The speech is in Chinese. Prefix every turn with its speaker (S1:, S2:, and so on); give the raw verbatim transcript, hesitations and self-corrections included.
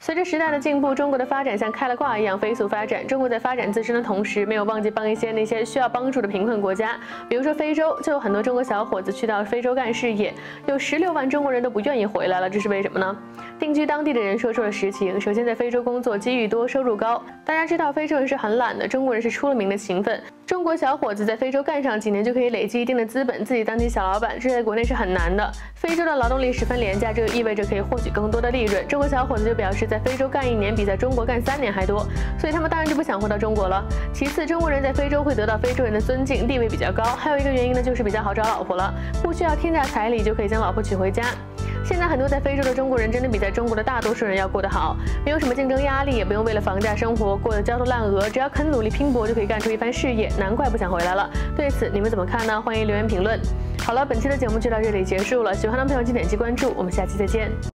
S1: 随着时代的进步，中国的发展像开了挂一样飞速发展。中国在发展自身的同时，没有忘记帮一些那些需要帮助的贫困国家，比如说非洲，就有很多中国小伙子去到非洲干事业，有十六万中国人都不愿意回来了，这是为什么呢？定居当地的人说出了实情。首先，在非洲工作机遇多，收入高。大家知道，非洲人是很懒的，中国人是出了名的勤奋。中国小伙子在非洲干上几年就可以累积一定的资本，自己当起小老板，这在国内是很难的。非洲的劳动力十分廉价，这就意味着可以获取更多的利润。中国小伙子就表示，在非洲干一年比在中国干三年还多，所以他们当然就不想回到中国了。其次，中国人在非洲会得到非洲人的尊敬，地位比较高。还有一个原因呢，就是比较好找老婆了，不需要天价彩礼就可以将老婆娶回家。现在很多在非洲的中国人真的比在中国的大多数人要过得好，没有什么竞争压力，也不用为了房价生活过得焦头烂额，只要肯努力拼搏就可以干出一番事业，难怪不想回来了。对此你们怎么看呢？欢迎留言评论。好了，本期的节目就到这里结束了，喜欢的朋友请点击关注，我们下期再见。